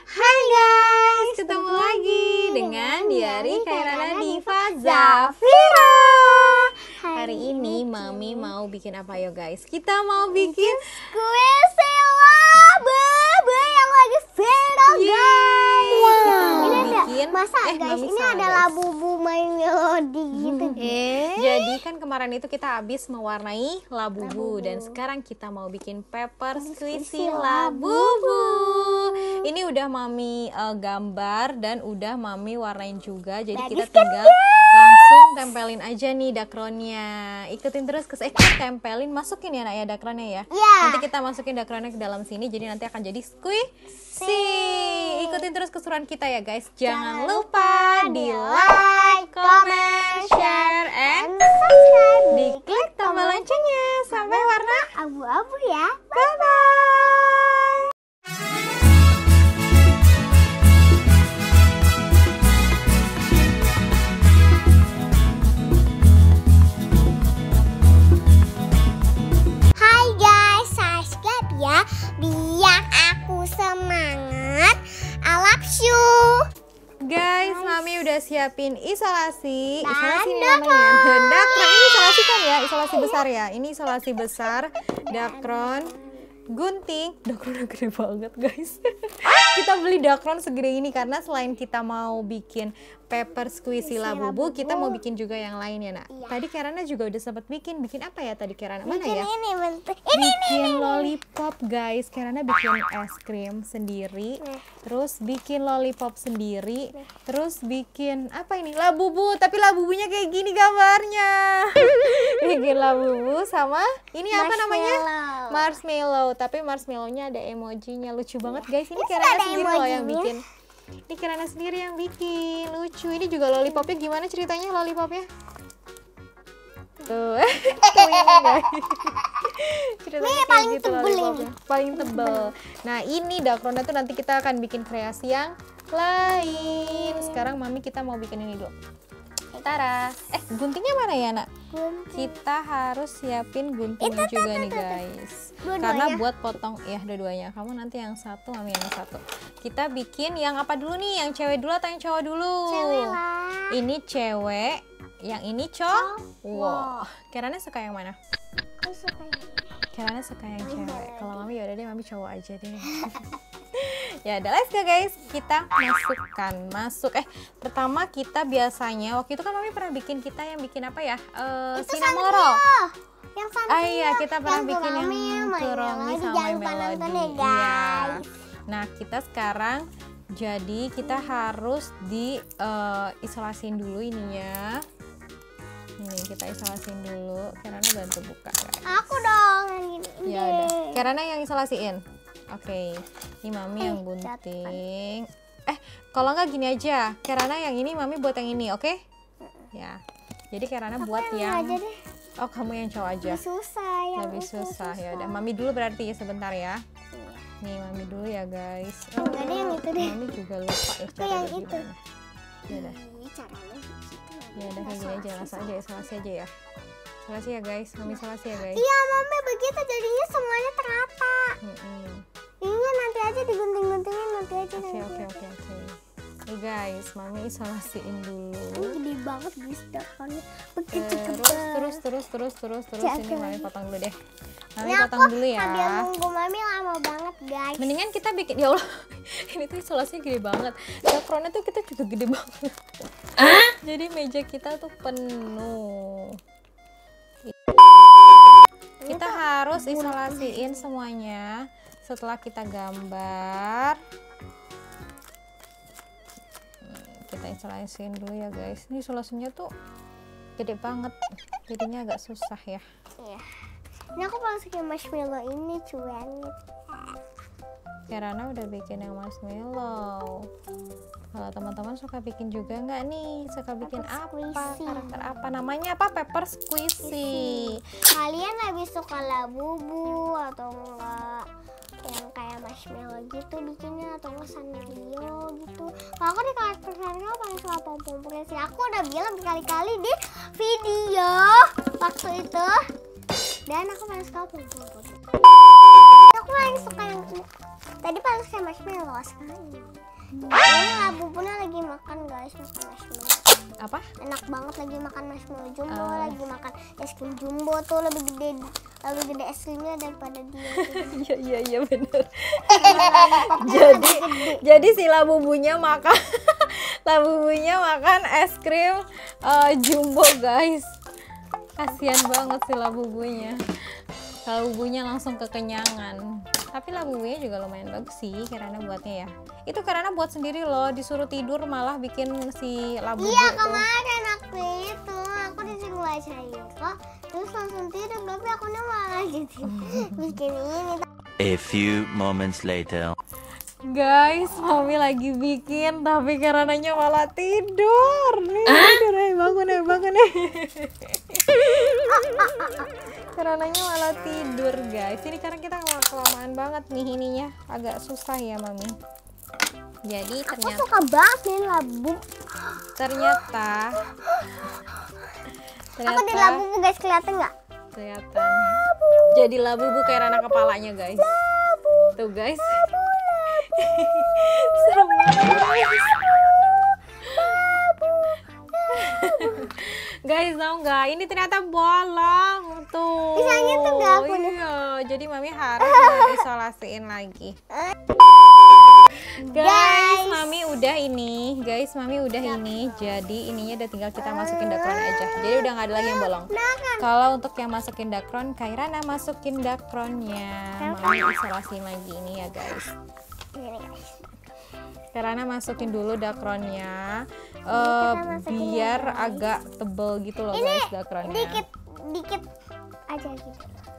Hai guys, ketemu lagi dengan Diari Khairana Diva Zafira. Hari ini Mami mau bikin apa yo guys? Kita mau bikin Squishy labu yang lagi viral guys. Kita mau Ini bikin masa guys, Mami ini salah, ada guys. labu main melodi gitu. Jadi kan kemarin itu kita habis mewarnai labubu dan sekarang kita mau bikin pepper squishy labubu. Ini udah Mami gambar dan udah Mami warnain juga. Jadi kita tinggal langsung tempelin aja nih dakronnya. Ikutin terus kita tempelin, masukin ya nak ya dakronnya ya. Iya. Nanti kita masukin dakronnya ke dalam sini. Jadi nanti akan jadi squishy. Ikutin terus keseruan kita ya guys. Jangan lupa di like, comment, share, and subscribe. diklik tombol loncengnya sampai warna Abu-abu ya. bye-bye. Hai guys, subscribe ya biar aku semangat. I love you. Guys, Mami udah siapin isolasi. Dan Isolasi ini namanya dakron. Ini isolasi kan ya? Isolasi besar ya. Ini isolasi besar, dakron, gunting. Dakronnya gede banget guys. Kita beli dakron segede ini karena selain kita mau bikin pepper squishy labubu, kita mau bikin juga yang lain ya nak. Iya. Tadi Kirana juga udah sempat bikin apa ya tadi Kirana? Mana Bikin ya? ini bentuk. Bikin lollipop guys. Kirana bikin es krim sendiri, terus bikin lollipop sendiri, terus bikin apa ini, labubu, tapi labubunya kayak gini gambarnya. Bikin labubu sama ini apa namanya, marshmallow, tapi marshmallownya ada emojinya, lucu banget guys. Ini Kirana ada sendiri loh yang emojinya. bikin. Ini Kirana sendiri yang bikin, lucu. Ini juga lollipopnya gimana ceritanya lollipopnya? Tuh, ini guys. Ceritanya Ini kayak paling gitu tebel lollipopnya. Paling tebel. Nah ini dakronnya tuh nanti kita akan bikin kreasi yang lain. Sekarang Mami kita mau bikin ini dulu. Tara, guntingnya mana ya nak? Kita harus siapin guntingnya juga nih guys. Dua-duanya. Karena buat potong ya dua-duanya. Kamu nanti yang satu, Mami yang satu. Kita bikin yang apa dulu nih? Yang cewek dulu atau yang cowok dulu? Cewek lah. Ini cewek, yang ini cowok. Wow. Kirana suka yang mana? Aku suka ini. Kirana suka yang cewek. Kalau Mami yaudah deh, Mami cowok aja deh. Ya udah, let's go guys. Kita masuk. Pertama kita biasanya waktu itu kan Mami pernah bikin yang bikin apa ya? Cinnamoroll. Yang sana. Iya, kita pernah bikin yang turongi sama Jangan lupa nonton ya melodi. guys. Nah, kita sekarang jadi kita harus di isolasin dulu ininya. Ini kita isolasin dulu. Kirana bantu buka guys. Aku dong yang gini. Ya udah. Kirana yang isolasiin. Oke. Ini Mami yang jatuh. gunting. Kalau nggak gini aja. Kirana yang ini, Mami buat yang ini, oke? Ya. Jadi Kirana buat yang aja deh. Oh, kamu yang cowok aja. Lebih susah ya. Lebih susah. Ya udah. Mami dulu berarti ya sebentar ya. Nih, Mami dulu ya, guys. Nggak ada yang itu deh. Mami juga lupa ya Itu yang caranya itu. gimana. Ya udah. Ini caranya gitu. Ya udah kayak gini aja, langsung aja isolasi aja ya. Isolasi ya, guys. Mami isolasi ya, guys. Iya, Mami begitu jadinya semuanya terata. Ininya nanti aja digunting-guntingin nanti aja. Oke. Nih guys, Mami isolasiin dulu. Ini gede banget guys dapannya. Begitu Terus Jatuh. ini Mami potong dulu deh. Mami Ini potong dulu ya. Sambil nunggu Mami lama banget guys. Mendingan kita bikin, ya Allah. Ini tuh isolasinya gede banget. Dakronnya tuh kita juga gede banget. Jadi meja kita tuh penuh. Kita harus isolasiin semuanya setelah kita gambar. Kita isolasiin dulu ya guys. Ini isolasinya tuh gede banget, jadinya agak susah ya. Iya. Ini aku masukin marshmallow ini cuan. Kirana udah bikin yang marshmallow. Kalau teman-teman suka bikin juga nggak nih? Suka bikin Pepper apa? squishy. Karakter apa? Namanya apa? Pepper squishy. Kalian lebih suka labubu atau enggak yang kayak marshmallow gitu bikinnya atau enggak sanrio gitu? Kalau aku nih karakter sanrio paling suka pom-pomnya sih. Aku udah bilang berkali-kali di video waktu itu. Dan aku paling suka pom-pom. Aku paling suka yang Tadi panasnya marshmallow sekali. Ini labu-labunya lagi makan guys, makan marshmallow. Apa? Enak banget lagi makan marshmallow jumbo, lagi makan es krim jumbo tuh lebih gede es krimnya daripada dia. Iya bener. jadi si labubunya makan es krim jumbo guys. Kasian banget si labubunya. Labubunya langsung kekenyangan. Tapi labubunya juga lumayan bagus sih Kirana buatnya ya. Itu Kirana buat sendiri loh, disuruh tidur malah bikin si labubu. Iya kemarin aku disuruh baca kok, terus langsung tidur, tapi aku malah gitu bikin ini. A few moments later. Guys, Mami lagi bikin tapi Kirananya malah tidur. Nih, tidur bangun nih. Kirananya malah tidur guys. Ini karena kita kelamaan banget nih ininya, agak susah ya Mami. Jadi aku suka banget nih labu. Ternyata aku di labu guys, kelihatan nggak? Kelihatan. Jadi labu kayak Rana kepalanya guys. Tuh guys. Serem banget. Guys, tahu nggak? Ini ternyata bolong tuh. Bisa gitu nggak aku? Iya, jadi Mami harus isolasiin lagi. Guys, Mami udah ini. Jadi ininya udah tinggal kita masukin dakron aja. Jadi udah nggak ada lagi yang bolong. Kalau untuk yang masukin dakron, Kairana masukin dakronnya. Mami isolasiin lagi ini ya guys. Karena masukin dulu dakronnya biar agak tebel gitu loh guys dakronnya. Dikit aja gitu.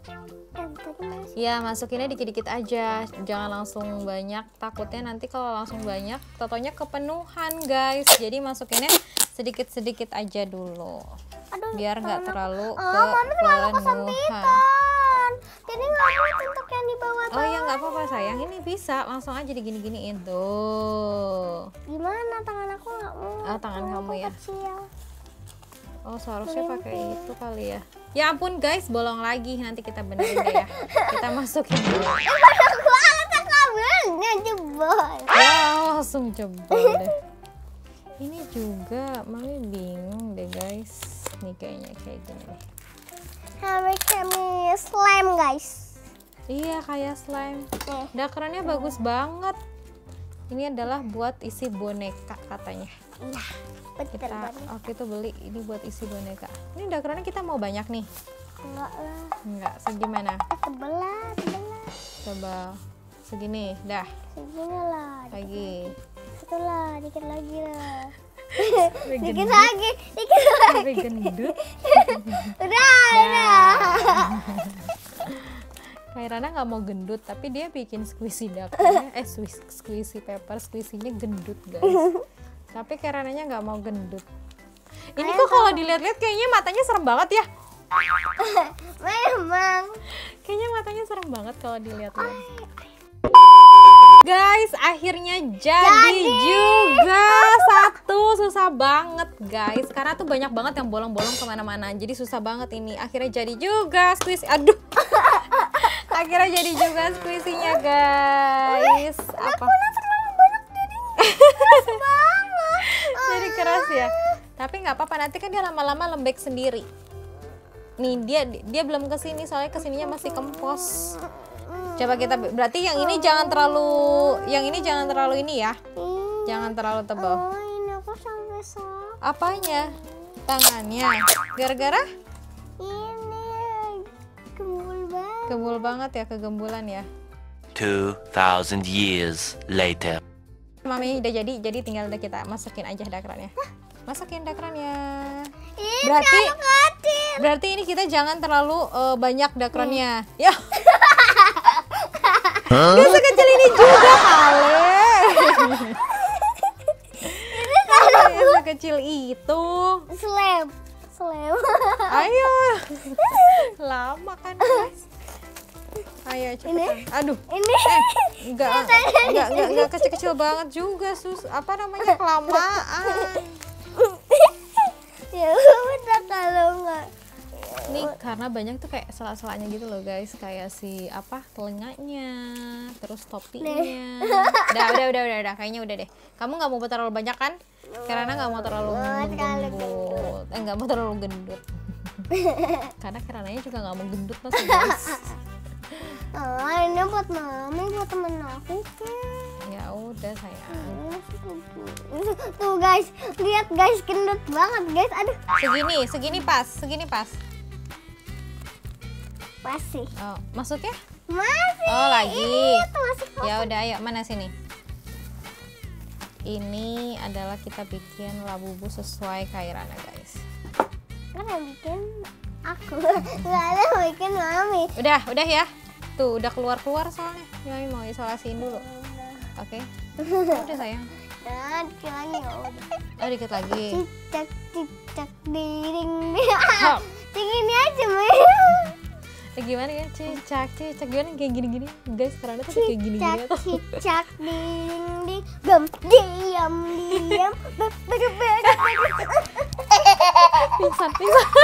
Ya masukinnya dikit-dikit aja, jangan langsung banyak, takutnya nanti kalau langsung banyak totonya kepenuhan guys. Jadi masukinnya sedikit-sedikit aja dulu. Biar nggak terlalu kepenuhan. Jadi nggak buat untuk yang di bawah. Oh ya nggak apa-apa sayang, ini bisa langsung aja digini-giniin tuh. Gimana tangan aku nggak mau? Tangan kamu ya. Kecil. Oh seharusnya pakai itu kali ya. Ya ampun guys, bolong lagi, nanti kita benerin deh ya. Kita masukin dulu. Banyak banget kabelnya jebol. Ya langsung jebol deh. Ini juga Mami bingung deh guys. Nih kayaknya kayak gini nih. Kami slime guys. Iya kayak slime. Dakronnya bagus banget. Ini adalah buat isi boneka katanya. Iya, betul Kita banget. waktu itu beli ini buat isi boneka. Ini dakronnya kita mau banyak nih. Enggak lah. Enggak, segimana? Sebelah. Coba segini, dah. Segini lah. Lagi. Satu lah, dikit lagi lah. Sampai Dikit gendut. lagi, dikit lagi. Sampai gendut. Udah. Kairana nggak mau gendut, tapi dia bikin squishy dakronnya, squishy paper, squishy-nya gendut guys. Tapi Kairananya nggak mau gendut. Ini kok kalau dilihat-lihat kayaknya matanya serem banget ya. Memang. Kayaknya matanya serem banget kalau dilihat-lihat. Guys, akhirnya jadi juga satu. Susah banget guys, karena tuh banyak banget yang bolong-bolong kemana-mana. Jadi susah banget ini. Akhirnya jadi juga squishy. Aduh. Akhirnya jadi juga squishy-nya guys. Apa? Jadi keras ya. Tapi nggak apa-apa, nanti kan dia lama-lama lembek sendiri. Nih dia belum kesini, soalnya kesininya masih kempos. Coba kita berarti yang ini jangan terlalu ini ya. Jangan terlalu tebal. Oh, ini aku sampai sok. Apanya? Tangannya. Gara-gara? Ini gembul banget. Gembul banget ya, kegembulan ya. 2,000 years later. Mami udah jadi tinggal kita masukin aja dakronnya. Masukin dakronnya. Ih, Berarti ini kita jangan terlalu banyak dakronnya. Ya. Dia sekecil ini juga kali. Ini sekecil itu. Slap. Ayo. Lama kan guys. Ayo cepetan. Aduh. Ini Enggak kecil-kecil banget juga apa namanya, kelamaan. ya udah kalau nggak. Nih karena banyak tuh kayak sela-selanya gitu loh guys, kayak si apa telinganya, terus topinya. Udah, kayaknya udah deh. Kamu nggak mau terlalu banyak kan? Karena nggak mau terlalu gendut, nggak mau terlalu gendut. Karena Karenanya juga nggak mau gendut mas guys. Ini buat mami, buat temen aku kan. Ya udah sayang. Tuh guys, lihat guys, gendut banget guys. Aduh, Segini pas. masih. Oh, maksudnya? Masih. Oh, lagi. Itu masih kosong. Ya udah, ayo mana sini. Ini adalah kita bikin labubu sesuai Kairana guys. Kan yang bikin aku, nggak ada yang bikin mami. Udah ya. Tuh udah keluar soalnya. Mami mau isolasiin dulu. Oke. Udah sayang. Dan dikit lagi ya udah. Oh dikit lagi. Cicak ding. Segini aja Mami. Gimana ya? Cicak gimana kayak gini-gini. Guys, karena tuh kayak gini-gini atau Cicak ding. Gam diam. pingsan.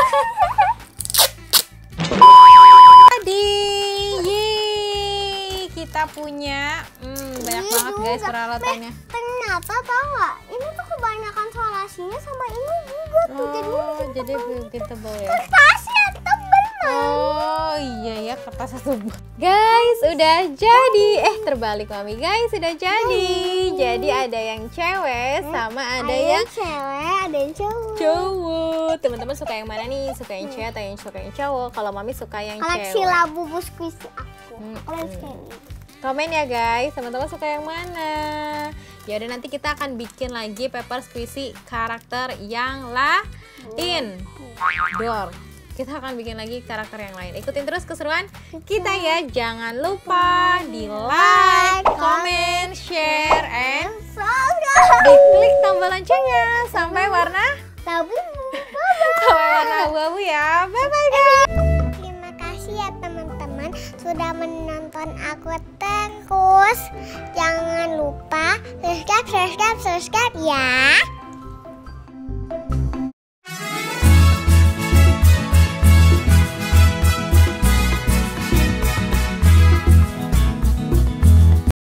Yeay, kita punya banyak banget guys peralatannya. Ternyata tau nggak? Ini tuh kebanyakan solasinya sama ini juga tuh. Jadi bikin tebal ya. Kertasnya tebel. Oh iya ya, kertas satu. Guys, udah jadi. Terbalik Mami. Guys, sudah jadi. Jadi ada yang cewek sama ada yang cewek, ada yang cowok. Teman-teman suka yang mana nih? Suka yang cewek atau yang suka yang cowok? Kalau Mami suka yang koleksi cewek. labubu squishy aku. Kalian suka yang ini? Komen ya guys, teman-teman suka yang mana? Ya udah, nanti kita akan bikin lagi paper squishy karakter yang lain. Kita akan bikin lagi karakter yang lain. Ikutin terus keseruan kita ya. Jangan lupa di like, comment, share, and diklik tombol loncengnya sampai warna abu-abu ya. Bye bye guys. Terima kasih ya teman-teman sudah menonton aku terus. Jangan lupa subscribe ya.